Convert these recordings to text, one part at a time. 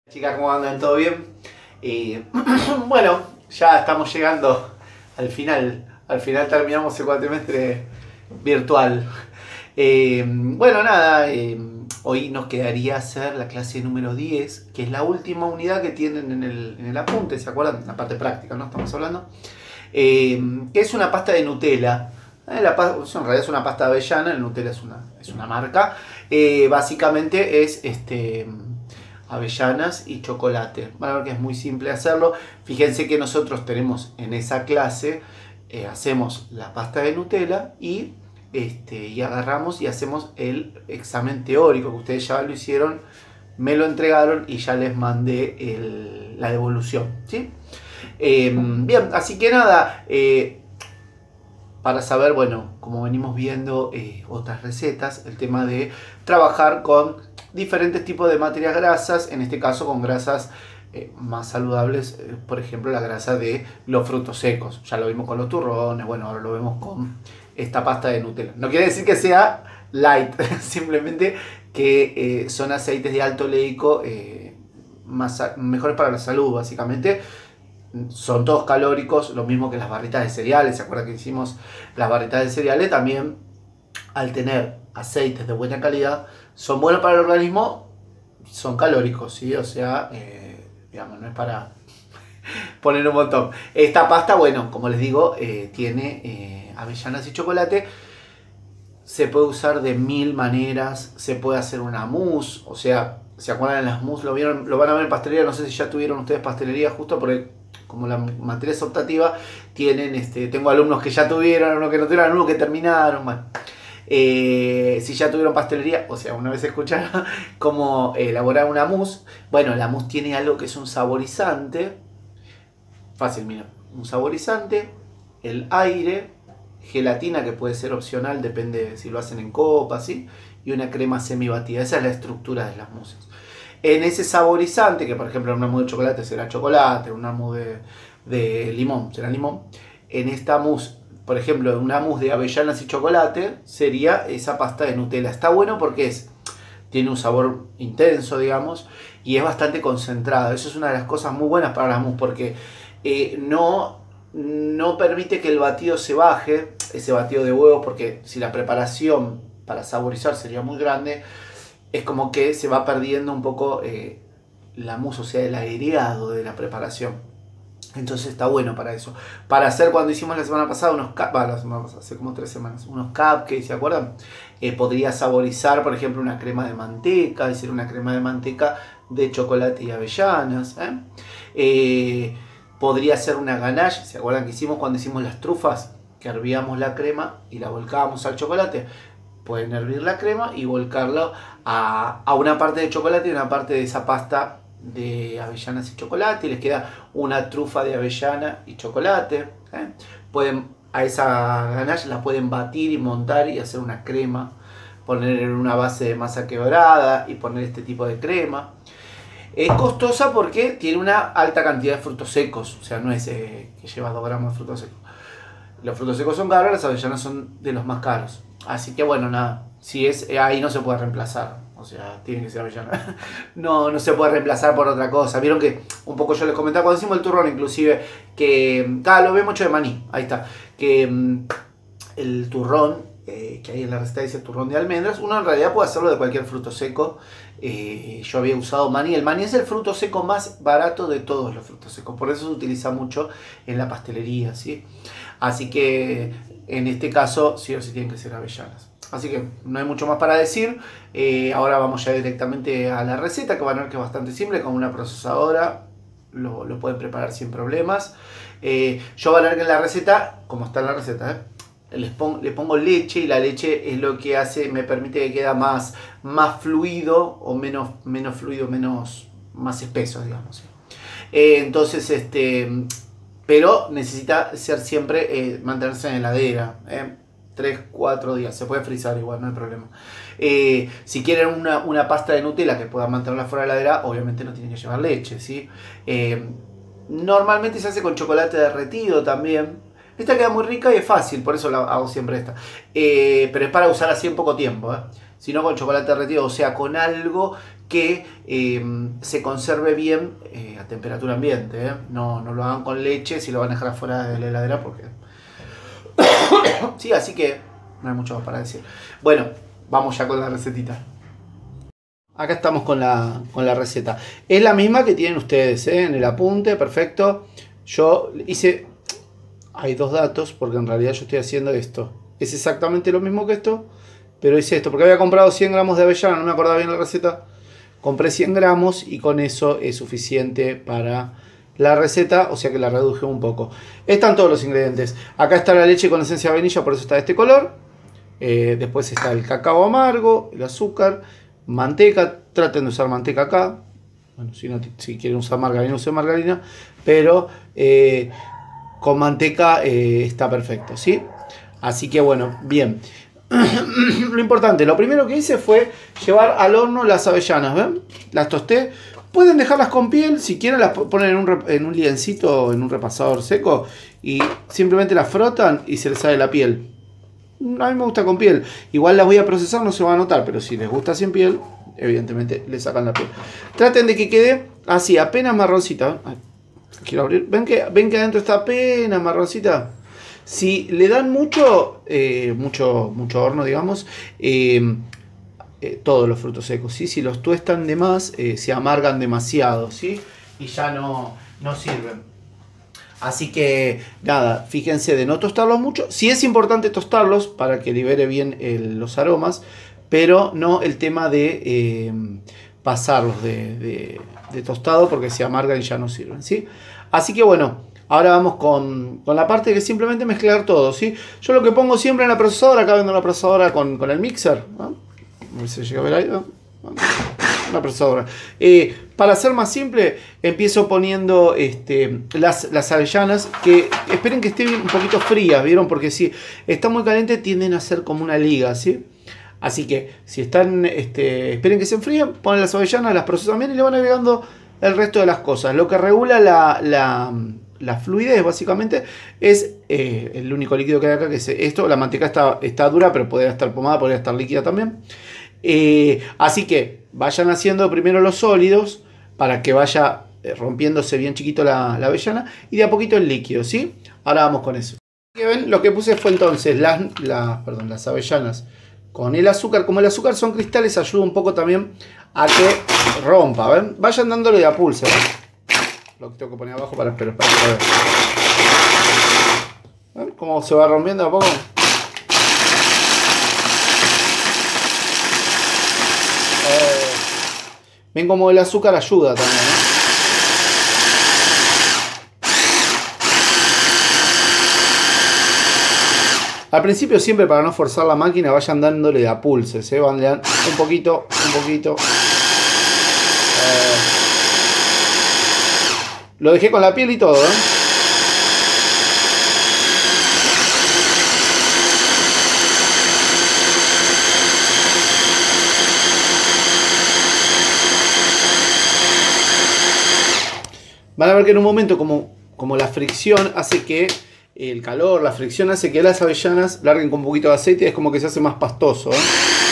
Chicas, ¿cómo andan? ¿Todo bien? Bueno, ya estamos llegando al final. Al final terminamos el cuatrimestre virtual. Bueno, nada, hoy nos quedaría hacer la clase número 10, que es la última unidad que tienen en el apunte, ¿se acuerdan? La parte práctica, ¿no? Estamos hablando. Que es una pasta de Nutella. En realidad es una pasta de avellana, el Nutella es una marca. Básicamente es avellanas y chocolate. Van a ver que es muy simple hacerlo. Fíjense que nosotros tenemos en esa clase, hacemos la pasta de Nutella y agarramos y hacemos el examen teórico, que ustedes ya lo hicieron, me lo entregaron y ya les mandé la devolución, ¿sí? Bien, así que nada, para saber, bueno, como venimos viendo otras recetas, el tema de trabajar con diferentes tipos de materias grasas, en este caso con grasas más saludables, por ejemplo la grasa de los frutos secos. Ya lo vimos con los turrones, bueno, ahora lo vemos con esta pasta de Nutella. No quiere decir que sea light, simplemente que son aceites de alto oleico mejores para la salud, básicamente. Son todos calóricos, lo mismo que las barritas de cereales. ¿Se acuerdan que hicimos las barritas de cereales? También, al tener aceites de buena calidad, son buenos para el organismo, son calóricos, ¿sí? O sea, digamos, no es para poner un montón. Esta pasta, bueno, como les digo, tiene avellanas y chocolate. Se puede usar de 1000 maneras. Se puede hacer una mousse, o sea, ¿se acuerdan de las mousse? Lo van a ver en pastelería. No sé si ya tuvieron ustedes pastelería, justo porque como la materia es optativa, tengo alumnos que ya tuvieron, algunos que no tuvieron, algunos que terminaron. Bueno, si ya tuvieron pastelería, o sea, una vez escucharon cómo elaborar una mousse. Bueno, la mousse tiene algo que es un saborizante. Fácil, mira, un saborizante, el aire, gelatina que puede ser opcional, depende si lo hacen en copa, ¿sí? Y una crema semi batida. Esa es la estructura de las mousses. En ese saborizante, que por ejemplo en una mousse de chocolate será chocolate, en una mousse de limón será limón, en esta mousse, por ejemplo, en una mousse de avellanas y chocolate, sería esa pasta de Nutella. Está bueno porque tiene un sabor intenso, digamos, y es bastante concentrado. Eso es una de las cosas muy buenas para la mousse, porque no permite que el batido se baje, ese batido de huevo, porque si la preparación para saborizar sería muy grande, es como que se va perdiendo un poco la mousse, o sea, el aireado de la preparación. Entonces está bueno para eso. Para hacer, cuando hicimos la semana pasada hace como 3 semanas, unos cupcakes, ¿se acuerdan? Podría saborizar, por ejemplo, una crema de manteca, es decir, una crema de manteca de chocolate y avellanas. Podría hacer una ganache, ¿se acuerdan que hicimos cuando hicimos las trufas? Que hervíamos la crema y la volcábamos al chocolate. Pueden hervir la crema y volcarlo a una parte de chocolate y una parte de esa pasta de avellanas y chocolate, y les queda una trufa de avellana y chocolate. A esa ganache la pueden batir y montar y hacer una crema, poner en una base de masa quebrada y poner este tipo de crema. Es costosa porque tiene una alta cantidad de frutos secos, o sea, no es que lleva 2 gramos de frutos secos. Los frutos secos son caros, las avellanas son de los más caros. Así que bueno, nada, si es ahí no se puede reemplazar. O sea, tiene que ser avellana. No se puede reemplazar por otra cosa. Vieron que un poco yo les comentaba cuando hicimos el turrón, inclusive, que lo vemos hecho de maní. Ahí está. Que el turrón, que ahí en la receta dice turrón de almendras, uno en realidad puede hacerlo de cualquier fruto seco. Yo había usado maní. El maní es el fruto seco más barato de todos los frutos secos. Por eso se utiliza mucho en la pastelería, ¿sí? Así que en este caso sí o sí tienen que ser avellanas. Así que no hay mucho más para decir. Ahora vamos ya directamente a la receta, que van a ver que es bastante simple. Con una procesadora lo pueden preparar sin problemas. Yo van a ver que en la receta, como está en la receta, le pongo leche, y la leche es lo que hace, me permite que quede más fluido, o menos fluido, más espeso, digamos. Entonces, pero necesita ser siempre, mantenerse en heladera. 3-4 días, se puede frizar igual, no hay problema. Si quieren una pasta de Nutella que puedan mantenerla fuera de la heladera, obviamente no tienen que llevar leche, ¿sí? Normalmente se hace con chocolate derretido también. Esta queda muy rica y es fácil, por eso la hago siempre esta. Pero es para usar así en poco tiempo, Si no con chocolate derretido, o sea, con algo que se conserve bien a temperatura ambiente. No lo hagan con leche si lo van a dejar afuera de la heladera porque... sí, así que no hay mucho más para decir. Bueno, vamos ya con la recetita. Acá estamos con la receta. Es la misma que tienen ustedes, en el apunte, perfecto. Yo hice... Hay dos datos, porque en realidad yo estoy haciendo esto. Es exactamente lo mismo que esto, pero hice esto. Porque había comprado 100 gramos de avellana, no me acordaba bien la receta. Compré 100 gramos y con eso es suficiente para la receta, o sea que la reduje un poco. Están todos los ingredientes. Acá está la leche con esencia de vainilla, por eso está de este color. Después está el cacao amargo, el azúcar, manteca. Traten de usar manteca acá. Bueno, si quieren usar margarina, usen margarina. Pero con manteca está perfecto, ¿sí? Así que bueno, bien. Lo importante, lo primero que hice fue llevar al horno las avellanas, ¿ven? Las tosté. Pueden dejarlas con piel, si quieren las ponen en un liencito, en un repasador seco y simplemente las frotan y se les sale la piel. A mí me gusta con piel. Igual las voy a procesar, no se va a notar, pero si les gusta sin piel, evidentemente le sacan la piel. Traten de que quede así, apenas marroncita. Ay, quiero abrir. ¿Ven que adentro está apenas marroncita? Si le dan mucho horno, digamos, todos los frutos secos, ¿sí? Si los tuestan de más, se amargan demasiado, ¿sí? Y ya no sirven. Así que, nada, fíjense de no tostarlos mucho. Sí es importante tostarlos para que libere bien los aromas, pero no el tema de pasarlos de tostado porque se amargan y ya no sirven, ¿sí? Así que bueno, ahora vamos con la parte que es simplemente mezclar todo, ¿sí? Yo lo que pongo siempre en la procesadora, acá vendo una procesadora con el mixer, ¿no? A ver si llega a ver ahí, ¿no? Una procesadora. Para ser más simple, empiezo poniendo las avellanas, que esperen que estén un poquito frías, ¿vieron? Porque si están muy calientes tienden a ser como una liga, ¿sí? Así que si están, esperen que se enfríen, ponen las avellanas, las procesan bien y le van agregando el resto de las cosas. Lo que regula la fluidez básicamente es el único líquido que hay acá, que es esto. La manteca está dura, pero podría estar pomada, podría estar líquida también. Así que vayan haciendo primero los sólidos para que vaya rompiéndose bien chiquito la avellana y de a poquito el líquido, ¿sí? Ahora vamos con eso. ¿Ven? Lo que puse fue entonces las avellanas con el azúcar. Como el azúcar son cristales, ayuda un poco también a que rompa, ¿ven? Vayan dándole de a pulso, ¿ven? Lo que tengo que poner abajo para que lo vean. ¿Ven cómo se va rompiendo a poco? Ven como el azúcar ayuda también, ¿no? Al principio siempre, para no forzar la máquina, vayan dándole de a pulses, ¿eh? Van un poquito, un poquito. Lo dejé con la piel y todo, ¿eh? Van a ver que en un momento como la fricción hace que el calor, la fricción hace que las avellanas larguen con un poquito de aceite y es como que se hace más pastoso, ¿eh?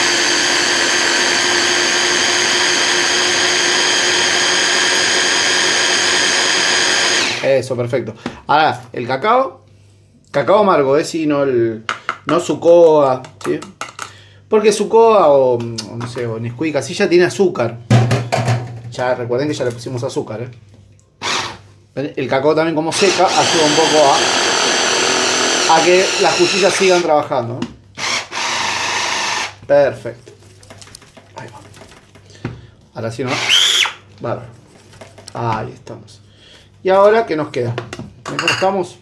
Eso, perfecto. Ahora, el cacao amargo, ¿sí? No su coa, ¿sí? Porque su coa o no sé, o Nesquik, así ya tiene azúcar. Ya recuerden que ya le pusimos azúcar, ¿eh? El cacao también, como seca, ayuda un poco a que las cuchillas sigan trabajando, ¿no? Perfecto. Ahí va. Ahora sí, ¿no? Vale. Ahí estamos. Y ahora, ¿qué nos queda? ¿Cómo estamos?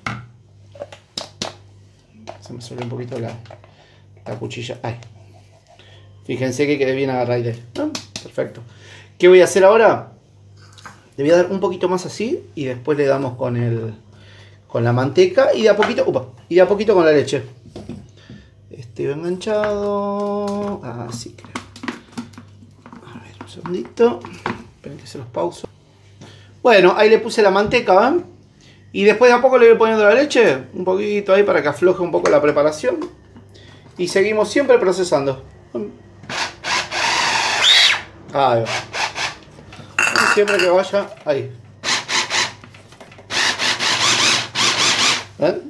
Se me salió un poquito la cuchilla. Ahí. Fíjense que quede bien agarrada. ¿No? Perfecto. ¿Qué voy a hacer ahora? Le voy a dar un poquito más así y después le damos con la manteca y de a poquito, con la leche. Este va enganchado. Así creo. A ver, un segundito. Esperen que se los pauso. Bueno, ahí le puse la manteca, ¿ven? Y después de a poco le voy poniendo la leche. Un poquito ahí para que afloje un poco la preparación. Y seguimos siempre procesando. Ahí va. siempre que vaya ahí. ¿Ven?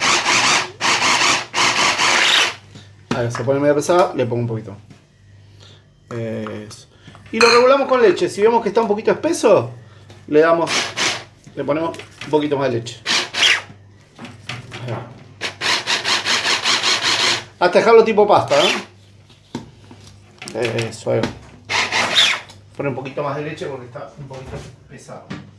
Ahí se pone medio pesada, le pongo un poquito. Eso. Y lo regulamos con leche. Si vemos que está un poquito espeso, le ponemos un poquito más de leche. Hasta dejarlo tipo pasta, ¿no? Eso, ahí va. Pone un poquito más de leche porque está un poquito pesado.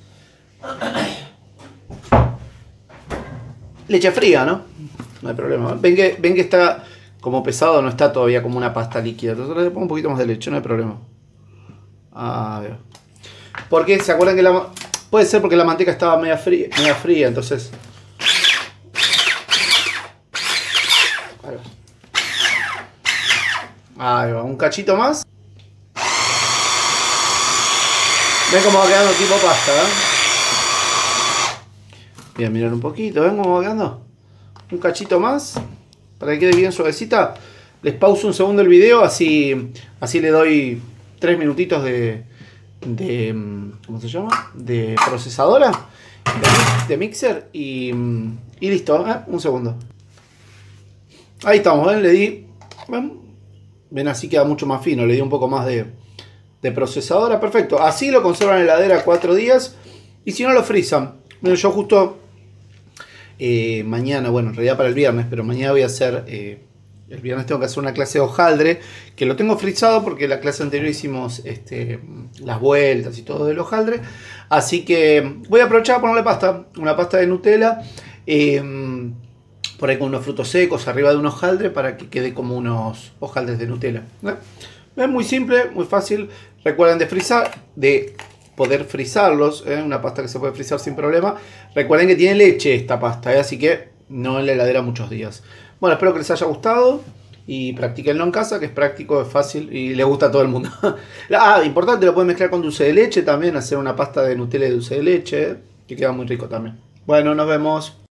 Leche fría, ¿no? No hay problema. Ven que está como pesado, no está todavía como una pasta líquida. Entonces le pongo un poquito más de leche, no hay problema. A ver. Porque se acuerdan que puede ser porque la manteca estaba media fría, entonces. Ahí va, un cachito más. Ven cómo va quedando tipo pasta, ¿eh? Voy a mirar un poquito, ¿ven cómo va quedando? Un cachito más, para que quede bien suavecita. Les pauso un segundo el video, así le doy 3 minutitos de ¿cómo se llama? De procesadora, de mixer y listo, ¿eh? Un segundo. Ahí estamos, ¿ven? Le di, ven, así queda mucho más fino, le di un poco más de procesadora, perfecto. Así lo conservan en la heladera 4 días y si no lo frizan. Bueno, yo justo mañana, bueno, en realidad para el viernes, pero mañana voy a hacer, el viernes tengo que hacer una clase de hojaldre, que lo tengo frizado porque la clase anterior hicimos las vueltas y todo del hojaldre, así que voy a aprovechar a ponerle pasta, una pasta de Nutella, por ahí con unos frutos secos arriba de un hojaldre para que quede como unos hojaldres de Nutella. Es muy simple, muy fácil. Recuerden de poder frizarlos, una pasta que se puede frizar sin problema. Recuerden que tiene leche esta pasta, así que no en la heladera muchos días. Bueno, espero que les haya gustado y practíquenlo en casa, que es práctico, es fácil y le gusta a todo el mundo. Importante, lo pueden mezclar con dulce de leche también, hacer una pasta de Nutella y dulce de leche, que queda muy rico también. Bueno, nos vemos.